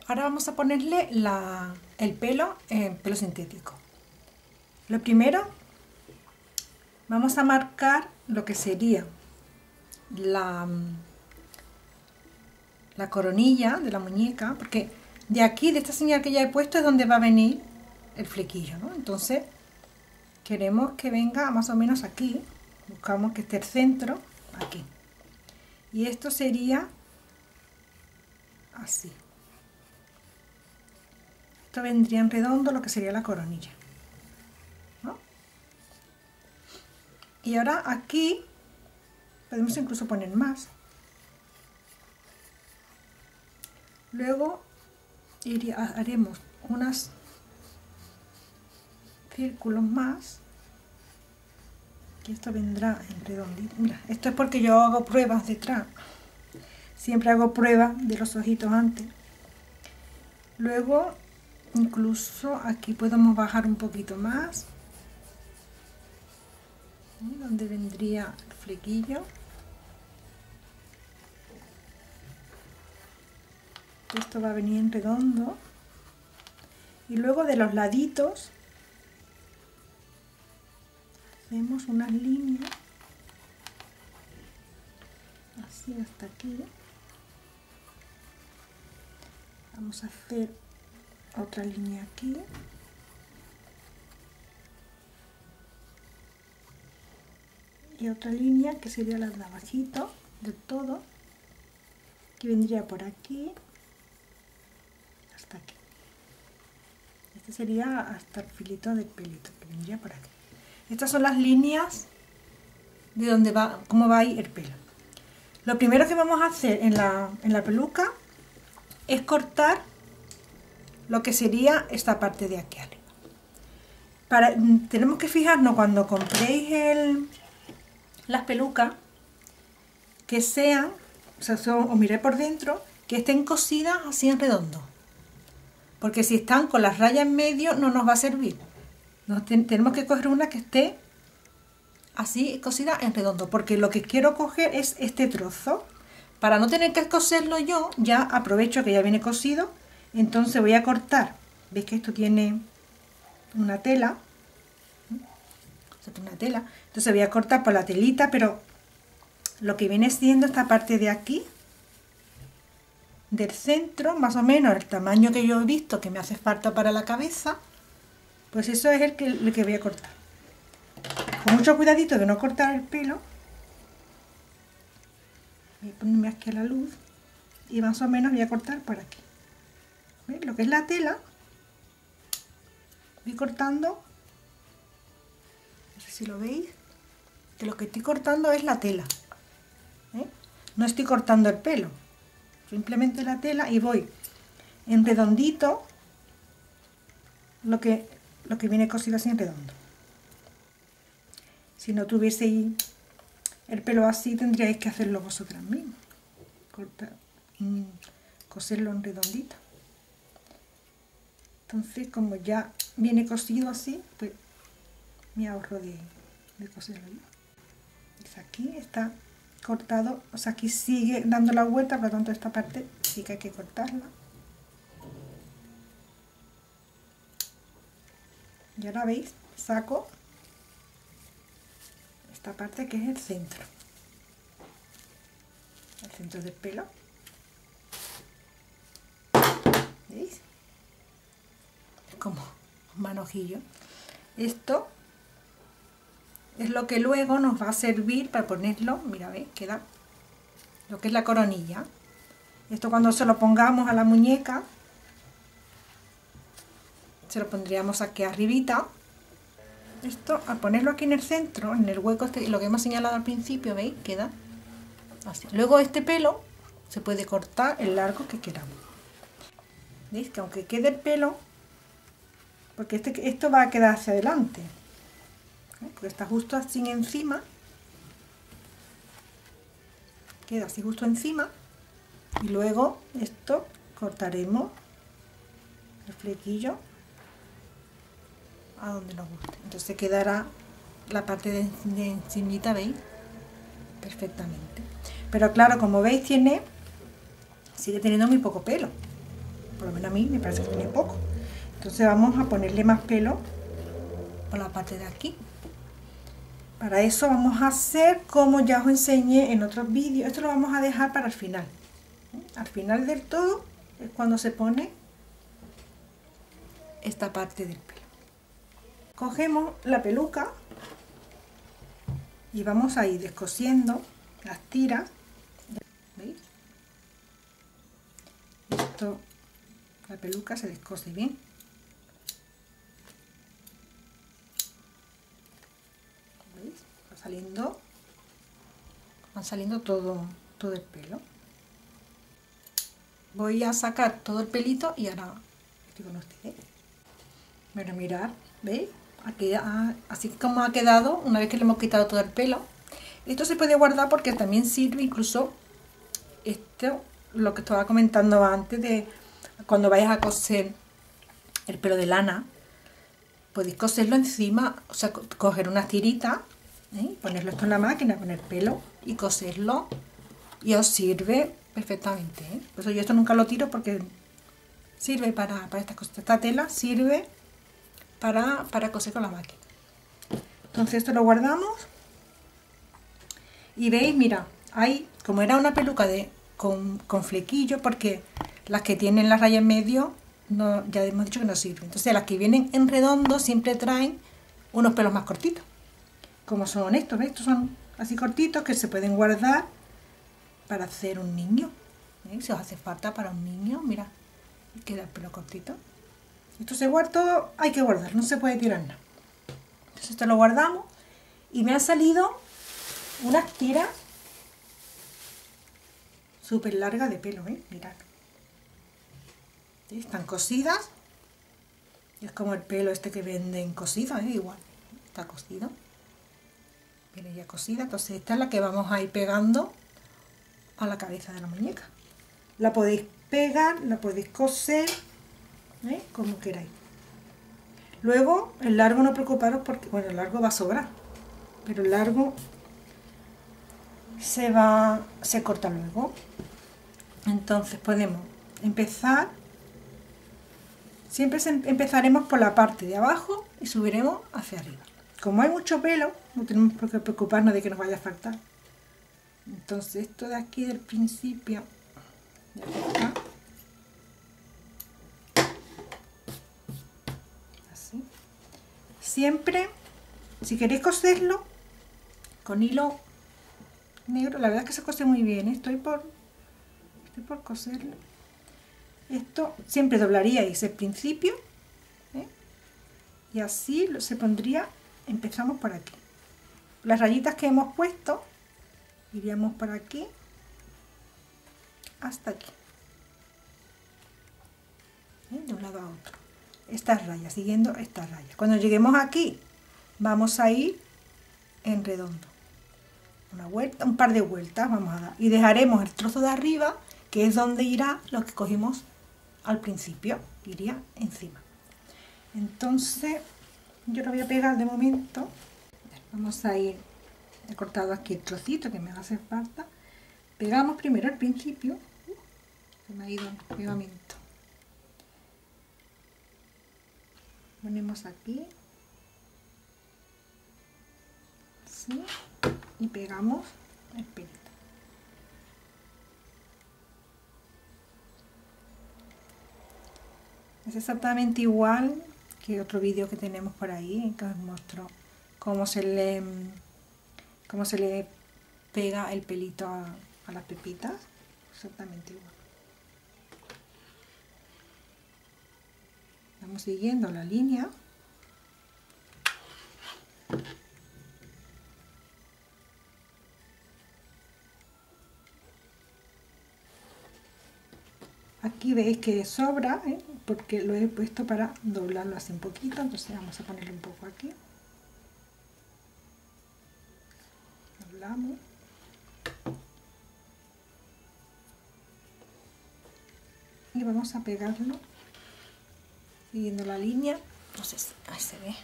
Ahora vamos a ponerle el pelo sintético. Lo primero, vamos a marcar lo que sería la coronilla de la muñeca, porque de aquí, de esta señal que ya he puesto, es donde va a venir el flequillo, ¿no? Entonces queremos que venga más o menos aquí, buscamos que esté el centro aquí, y esto sería así. Esto vendría en redondo lo que sería la coronilla, ¿no? Y ahora aquí podemos incluso poner más. Luego haremos unos círculos más, que esto vendrá en redondito. Mira, esto es porque yo hago pruebas detrás, siempre hago pruebas de los ojitos antes. Luego incluso aquí podemos bajar un poquito más, donde vendría el flequillo. Esto va a venir en redondo, y luego de los laditos hacemos unas líneas así hasta aquí. Vamos a hacer otra línea aquí, y otra línea que sería la de abajito del todo, que vendría por aquí hasta aquí. Este sería hasta el filito del pelito, que vendría por aquí. Estas son las líneas de donde va, cómo va a ir el pelo. Lo primero que vamos a hacer en la peluca es cortar lo que sería esta parte de aquí arriba. Tenemos que fijarnos cuando compréis las pelucas, que sean, os miré por dentro, que estén cosidas así en redondo, porque si están con las rayas en medio no nos va a servir. Tenemos que coger una que esté así cosida en redondo, porque lo que quiero coger es este trozo. Para no tener que coserlo yo, ya aprovecho que ya viene cosido, entonces voy a cortar. ¿Veis que esto tiene una tela? Entonces voy a cortar por la telita, pero lo que viene siendo esta parte de aquí, del centro, más o menos el tamaño que yo he visto que me hace falta para la cabeza, pues eso es el que voy a cortar. Con mucho cuidadito de no cortar el pelo. Voy a ponerme aquí a la luz y más o menos voy a cortar por aquí. ¿Veis? Lo que es la tela, voy cortando, no sé si lo veis, que lo que estoy cortando es la tela, ¿eh? No estoy cortando el pelo, simplemente la tela, y voy en redondito lo que viene cosido así en redondo. Si no tuvieseis el pelo así, tendríais que hacerlo vosotras mismas, coserlo en redondito. Entonces, como ya viene cosido así, pues me ahorro de coserlo yo. Pues aquí está cortado, o sea, aquí sigue dando la vuelta, por lo tanto esta parte sí que hay que cortarla. Y ahora veis, saco esta parte que es el centro del pelo. ¿Veis? Como un manojillo. Esto es lo que luego nos va a servir para ponerlo. Mira, ¿veis? Queda lo que es la coronilla. Esto cuando se lo pongamos a la muñeca, se lo pondríamos aquí arribita. Esto, al ponerlo aquí en el centro, en el hueco este, lo que hemos señalado al principio, ¿veis? Queda así. Luego este pelo se puede cortar el largo que queramos. ¿Veis? Que aunque quede el pelo, porque esto va a quedar hacia adelante, ¿eh? Porque está justo así encima, queda así justo encima, y luego esto cortaremos el flequillo a donde nos guste. Entonces quedará la parte de encimita, ¿veis? Perfectamente. Pero claro, como veis, sigue teniendo muy poco pelo. por lo menos a mí me parece que tiene poco. Entonces vamos a ponerle más pelo por la parte de aquí. Para eso vamos a hacer como ya os enseñé en otros vídeos. Esto lo vamos a dejar para el final. Al final del todo es cuando se pone esta parte del pelo. Cogemos la peluca y vamos a ir descosiendo las tiras. ¿Veis? Esto, la peluca se descose bien. ¿Veis? Va saliendo todo el pelo. Voy a sacar todo el pelito y ahora estoy con ustedes. Bueno, mirad, ¿veis? Aquí, así como ha quedado una vez que le hemos quitado todo el pelo. Esto se puede guardar porque también sirve incluso esto, lo que estaba comentando antes de cuando vayas a coser el pelo de lana, podéis coserlo encima, o sea, coger unas tiritas, ponerlo esto en la máquina, poner pelo y coserlo y os sirve perfectamente. Por eso yo esto nunca lo tiro porque sirve para estas cosas. Esta tela sirve para coser con la máquina. Entonces esto lo guardamos y veis, mira, hay, como era una peluca con flequillo, porque las que tienen la raya en medio no, ya hemos dicho que no sirven. Entonces las que vienen en redondo siempre traen unos pelos más cortitos, como son estos. ¿Veis? Estos son así cortitos que se pueden guardar para hacer un niño. ¿Veis? Si os hace falta para un niño, mira, queda el pelo cortito. Esto se guarda todo, hay que guardar, no se puede tirar nada. Entonces esto lo guardamos y me han salido unas tiras súper largas de pelo, mirad. Están cosidas. Y es como el pelo este que venden cosido, igual. Está cosido. Viene ya cosida. Entonces esta es la que vamos a ir pegando a la cabeza de la muñeca. La podéis pegar, la podéis coser, como queráis. Luego el largo no preocuparos porque, bueno, el largo va a sobrar, pero el largo se corta luego. Entonces podemos empezar, siempre empezaremos por la parte de abajo y subiremos hacia arriba. Como hay mucho pelo, no tenemos por qué preocuparnos de que nos vaya a faltar. Entonces esto de aquí del principio, de acá, así. Siempre, si queréis coserlo con hilo negro, la verdad es que se cose muy bien, estoy por coserlo. Esto siempre doblaríais el principio, y así se pondría, empezamos por aquí. Las rayitas que hemos puesto, iríamos por aquí hasta aquí, de un lado a otro. Estas rayas, siguiendo estas rayas. Cuando lleguemos aquí, vamos a ir en redondo. Una vuelta, un par de vueltas vamos a dar. Y dejaremos el trozo de arriba, que es donde irá lo que cogimos al principio. Iría encima. Entonces, yo lo voy a pegar de momento. Vamos a ir, he cortado aquí el trocito que me hace falta. Pegamos primero al principio. Se me ha ido el pegamento. Ponemos aquí. Así. Y pegamos el pelito. Es exactamente igual que otro vídeo que tenemos por ahí, que os muestro cómo se le pega el pelito a las pepitas. Exactamente igual. Vamos siguiendo la línea. Aquí veis que sobra, porque lo he puesto para doblarlo así un poquito, entonces vamos a ponerle un poco aquí. Doblamos. Y vamos a pegarlo siguiendo la línea. No sé si ahí se ve.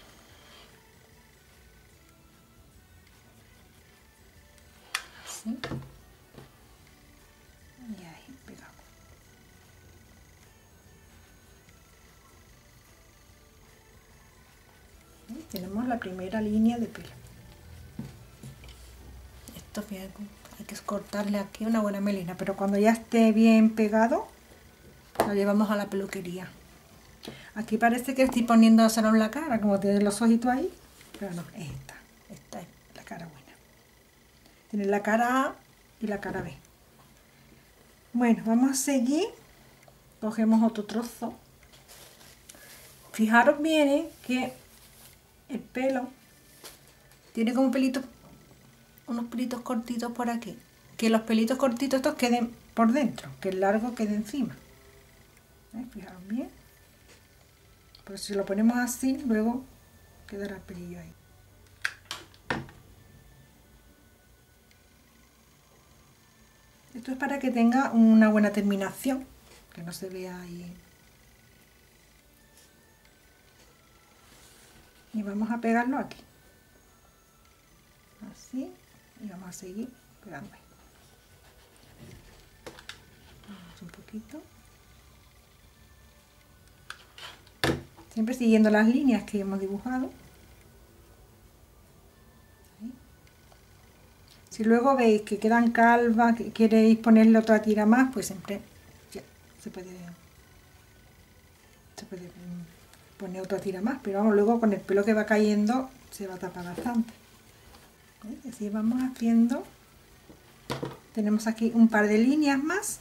Así. Y ahí pegamos. tenemos la primera línea de pelo. Esto bien, hay que cortarle aquí una buena melena, pero cuando ya esté bien pegado, lo llevamos a la peluquería. Aquí parece que estoy poniéndoselo en la cara, como tiene los ojitos ahí, pero no, es esta es la cara buena. Tiene la cara A y la cara B. Bueno, vamos a seguir. Cogemos otro trozo. Fijaros bien que el pelo tiene como pelitos, unos pelitos cortitos por aquí. Que los pelitos cortitos estos queden por dentro, que el largo quede encima. Fijaros bien. Pues si lo ponemos así, luego quedará el pelillo ahí. Esto es para que tenga una buena terminación, que no se vea ahí. Y vamos a pegarlo aquí. Así. Y vamos a seguir pegando ahí. Vamos un poquito. Siempre siguiendo las líneas que hemos dibujado. Si luego veis que quedan calvas, que queréis ponerle otra tira más, pues siempre ya, se puede poner otra tira más, pero vamos, luego con el pelo que va cayendo se va a tapar bastante. Así vamos haciendo. Tenemos aquí un par de líneas más.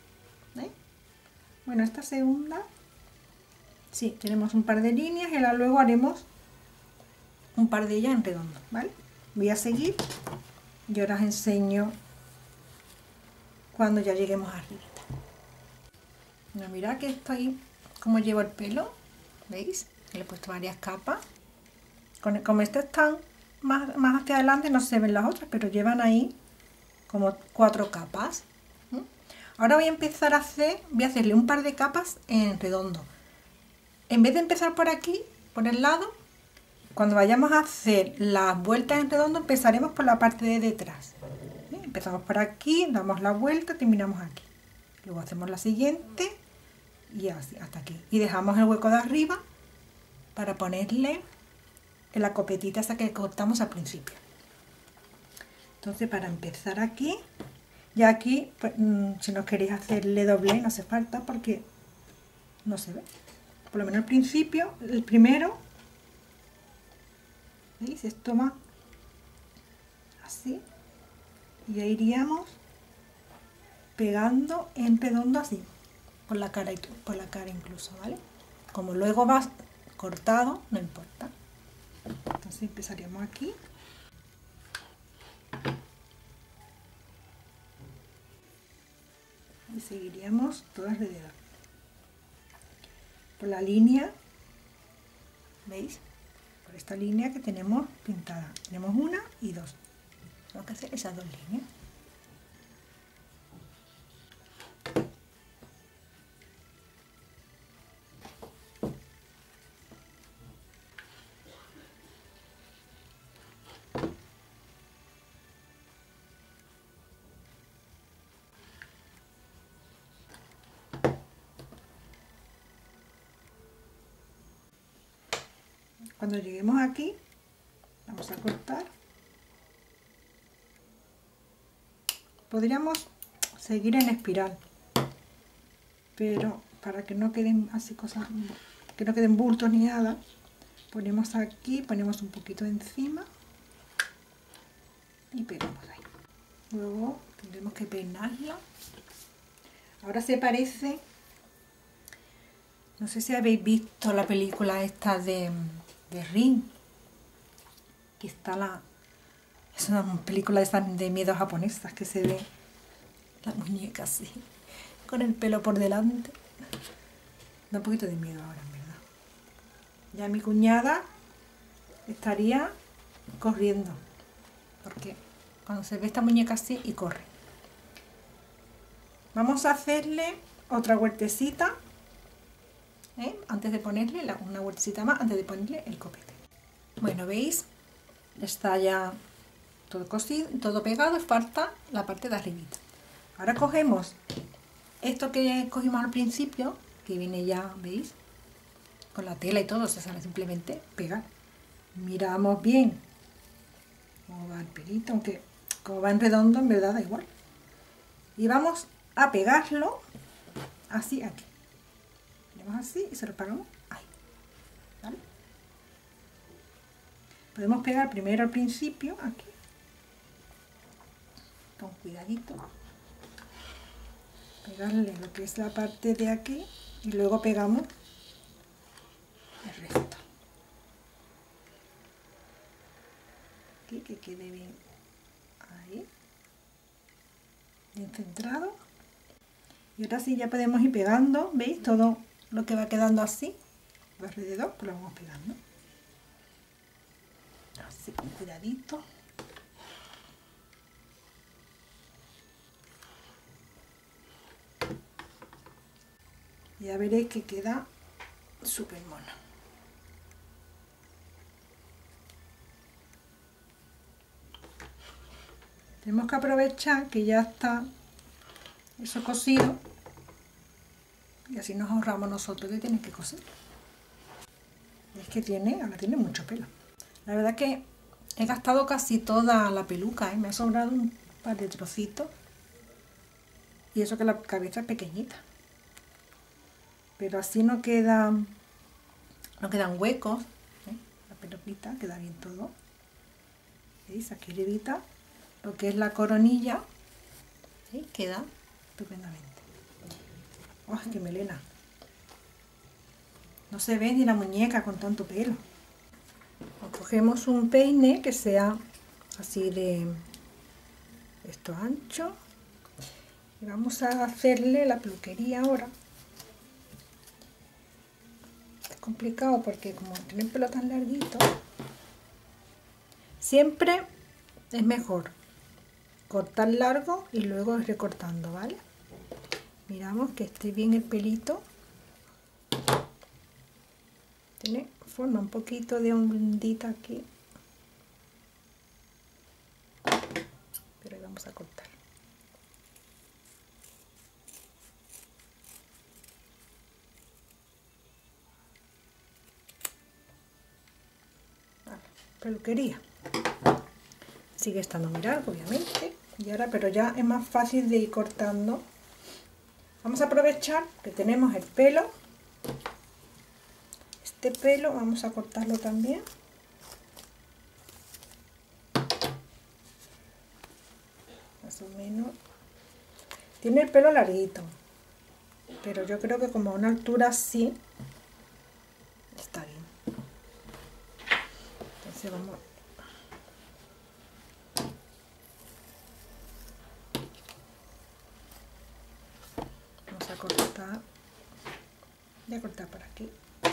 Bueno, esta segunda, sí, tenemos un par de líneas y ahora luego haremos un par de ellas en redondo, ¿vale? Voy a seguir. Y ahora os enseño cuando ya lleguemos arriba. Bueno, mirad que estoy, como llevo el pelo, ¿veis? Le he puesto varias capas. Como estas están más hacia adelante, no se ven las otras, pero llevan ahí como 4 capas. Ahora voy a empezar a hacerle un par de capas en redondo. En vez de empezar por aquí, por el lado, cuando vayamos a hacer las vueltas en redondo, empezaremos por la parte de detrás. Empezamos por aquí, damos la vuelta, terminamos aquí. Luego hacemos la siguiente y así, hasta aquí. Y dejamos el hueco de arriba para ponerle la copetita esa que cortamos al principio. Entonces, para empezar aquí, ya aquí, pues, si no queréis hacerle doble, no hace falta porque no se ve. Por lo menos al principio, el primero, ¿veis? Esto va así y ya iríamos pegando en redondo así por la cara incluso, ¿vale? Como luego va cortado, no importa. Entonces empezaríamos aquí y seguiríamos todo alrededor por la línea, ¿veis? Por esta línea que tenemos pintada. Tenemos una y dos. Tengo que hacer esas dos líneas. Cuando lleguemos aquí, vamos a cortar. Podríamos seguir en espiral, pero para que no queden así cosas, que no queden bultos ni nada, ponemos aquí, ponemos un poquito encima y pegamos ahí. Luego tendremos que peinarla. Ahora se parece, no sé si habéis visto la película esta de Ring, que está es una película de miedo japonesas que se ve la muñeca así, con el pelo por delante. Da un poquito de miedo ahora, en verdad. Ya mi cuñada estaría corriendo, porque cuando se ve esta muñeca así y corre. Vamos a hacerle otra vueltecita, antes de ponerle una vueltecita más, antes de ponerle el copete. Bueno, ¿veis? Está ya todo cosido, todo pegado, falta la parte de arribita. Ahora cogemos esto que cogimos al principio, que viene ya, ¿veis? Con la tela y todo, se sale simplemente pegar. Miramos bien cómo va el pelito, aunque como va en redondo en verdad da igual. Y vamos a pegarlo así aquí. Ponemos así y se lo pegamos ahí. ¿Vale? Podemos pegar primero al principio aquí, con cuidadito, pegarle lo que es la parte de aquí y luego pegamos el resto. Aquí, que quede bien ahí, bien centrado. Y ahora sí ya podemos ir pegando, ¿veis? Todo lo que va quedando así alrededor, pues lo vamos pegando así con cuidadito. Ya veréis que queda súper mono. Tenemos que aprovechar que ya está eso cosido y así nos ahorramos nosotros de tener que coser. Es que ahora tiene mucho pelo. La verdad que he gastado casi toda la peluca, me ha sobrado un par de trocitos y eso que la cabeza es pequeñita. Pero así no quedan huecos, la peluquita queda bien todo. ¿Veis? Aquí arribita lo que es la coronilla, ¿sí? Queda estupendamente. ¡Oh, qué melena! No se ve ni la muñeca con tanto pelo. Cogemos un peine que sea así de esto ancho y vamos a hacerle la peluquería ahora. Es complicado porque como tiene el pelo tan larguito, siempre es mejor cortar largo y luego ir recortando, ¿vale? Miramos que esté bien el pelito. Forma un poquito de ondita aquí, pero ahí vamos a cortar. Vale, peluquería. Sigue estando muy largo, obviamente, y ahora, pero ya es más fácil de ir cortando. Vamos a aprovechar que tenemos el pelo. Este pelo vamos a cortarlo también. Más o menos. Tiene el pelo larguito, pero yo creo que como a una altura así está bien. Entonces vamos a cortar. Voy a cortar por aquí.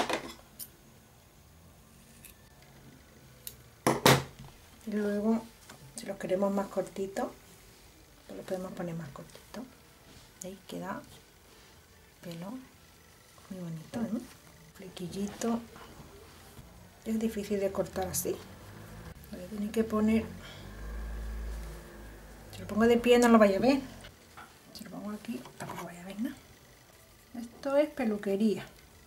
Y luego, si lo queremos más cortito, pues lo podemos poner más cortito. Ahí queda pelo muy bonito, ¿no? Flequillito. Es difícil de cortar así. Voy a tener que poner. Si lo pongo de pie no lo vaya a ver. Si lo pongo aquí tampoco vaya a ver nada. Esto es peluquería.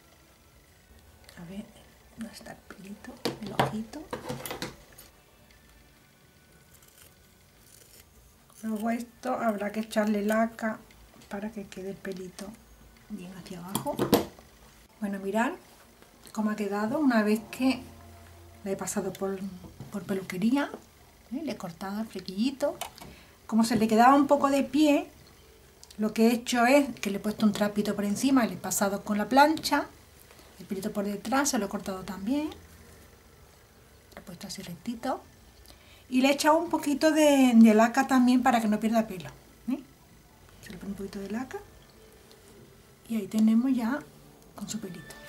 A ver, ¿dónde está el pelito? El ojito. Luego esto habrá que echarle laca para que quede el pelito bien hacia abajo. Bueno, mirad cómo ha quedado una vez que le he pasado por peluquería. Le he cortado el flequillito. Como se le quedaba un poco de pie, lo que he hecho es que le he puesto un trapito por encima y le he pasado con la plancha. El pelito por detrás se lo he cortado también. Lo he puesto así rectito. Y le he echado un poquito de laca también para que no pierda pelo. Se le pone un poquito de laca. Y ahí tenemos ya con su pelito.